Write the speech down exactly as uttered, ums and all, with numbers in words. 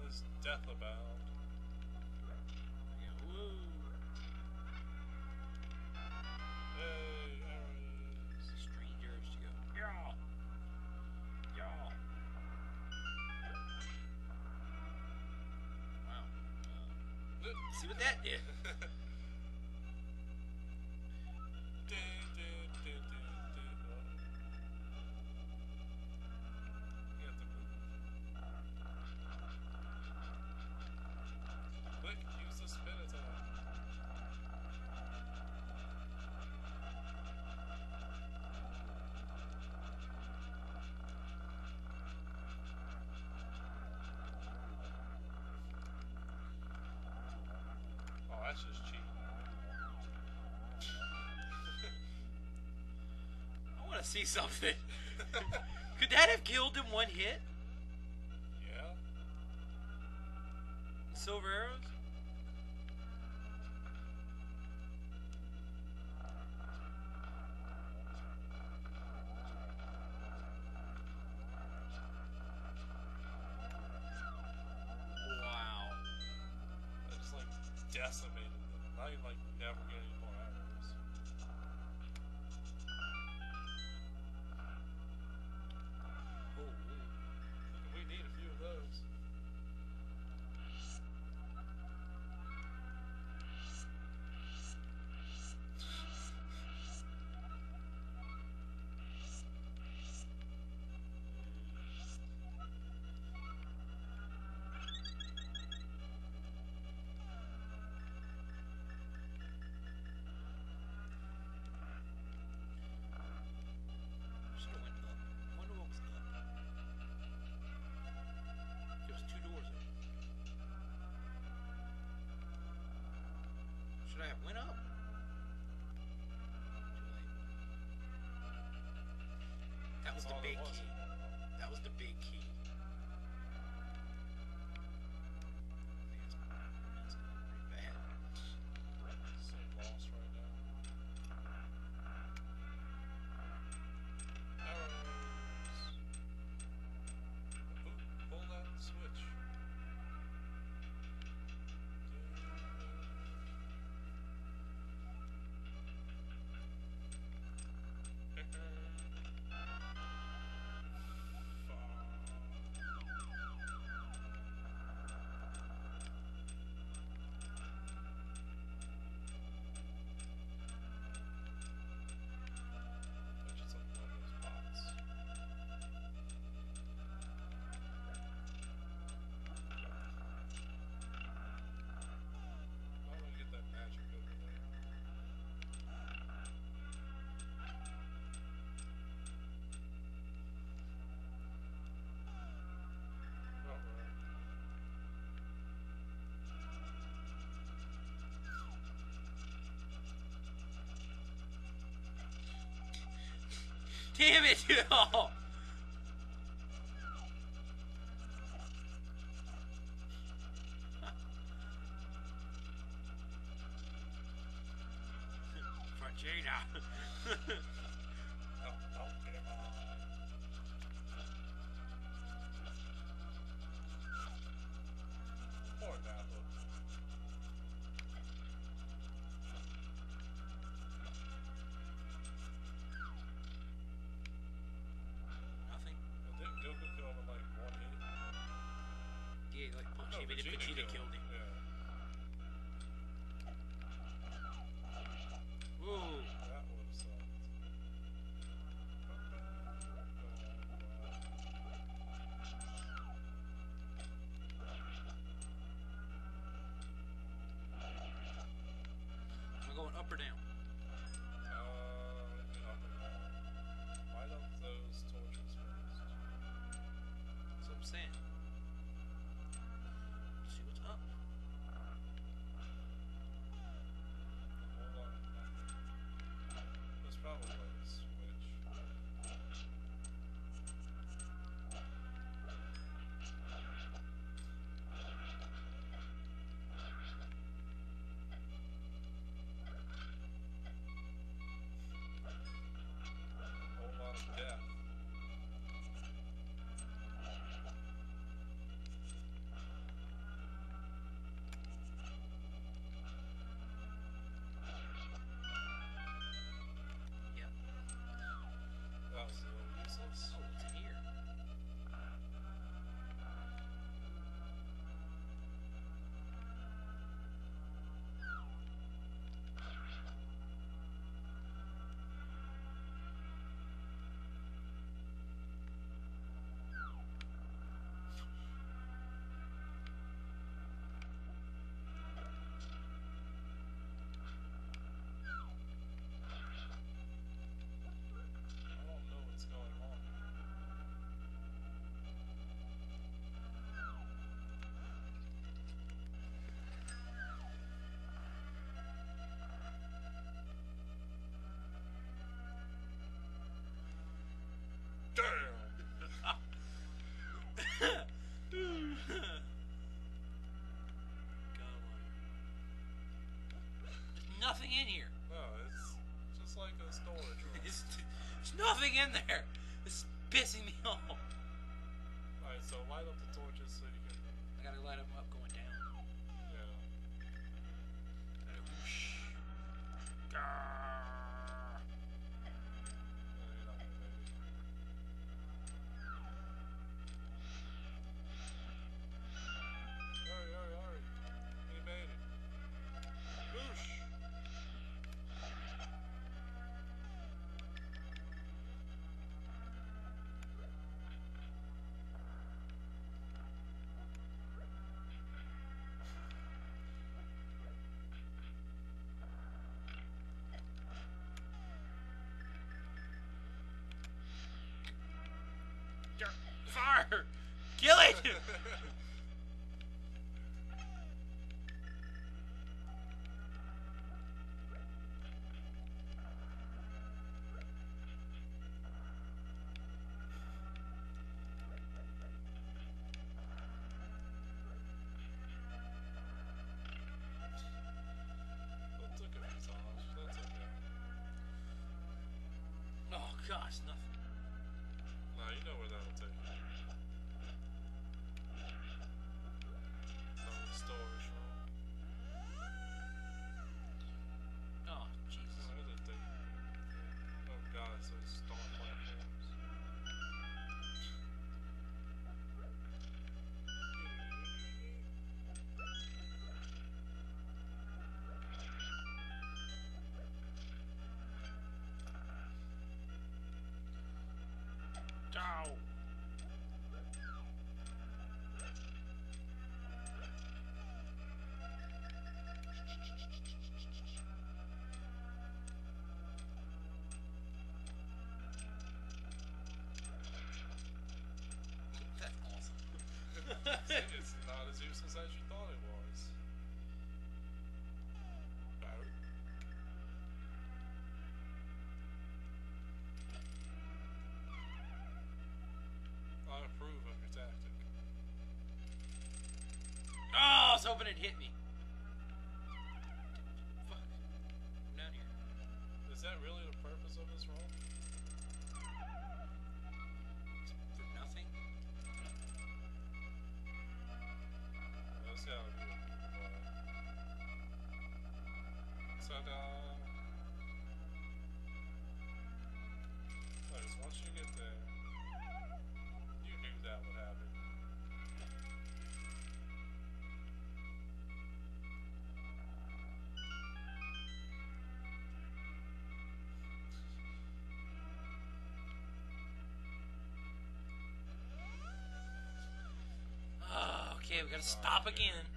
is death abound. Yeah, woo. Hey, arrows. Strangers to go. Yeah. Yeah. Wow. Uh, see what that did? Quick, use the spin attack. Oh, that's just cheating. I want to see something. Could that have killed in one hit? Yeah. Silver arrows? Wow. I just like decimated them. Now you like never get any more arrows. Oh, We need a few of those. should have went up. I wonder what was up. There was two doors open. Should I have went up? Too late. That was the Oh, big there was. key. That was the big key. That's pretty bad. So lost right now. Arrows. Ooh, pull that switch. Touch some of those pots. I want to get that magic over there. Alright. Damn it! Oh. Vegeta. Oh, oh, get him on. Poor Napa. Nothing. Well, didn't Goku kill him in like one hit? Yeah, like punch No, him and then Vegeta killed him. Yeah. Ooh. That would have sucked. Am I going up or down? Uh, up and down. Light up those torches first. That's what I'm saying. See what's up. nothing in here. No, it's just like a storage room. There's, there's nothing in there. This is pissing me off. Alright, so light up the torches so you can. I gotta light them up going down. Yeah. Gotta whoosh. Grrr. No, you're not gonna make it. Hurry, hurry, hurry. He made it. Whoosh! Fire! Kill it! That took a few times. That's okay. Oh gosh, nothing. Nah, you know where that'll take you. From the storage room. Oh Jesus. Oh, where did they? Oh god, so it's stone platforms. Ow. That's awesome. See, it's not as useless as you thought it was. No. I approve of your tactic. Oh, I was hoping it hit me. Fuck. I'm down here. Is that really the purpose of this room? For nothing? That's gotta be it. Ta-da! Anyways, once you get there, you knew that would happen. Oh, okay, we gotta stop again.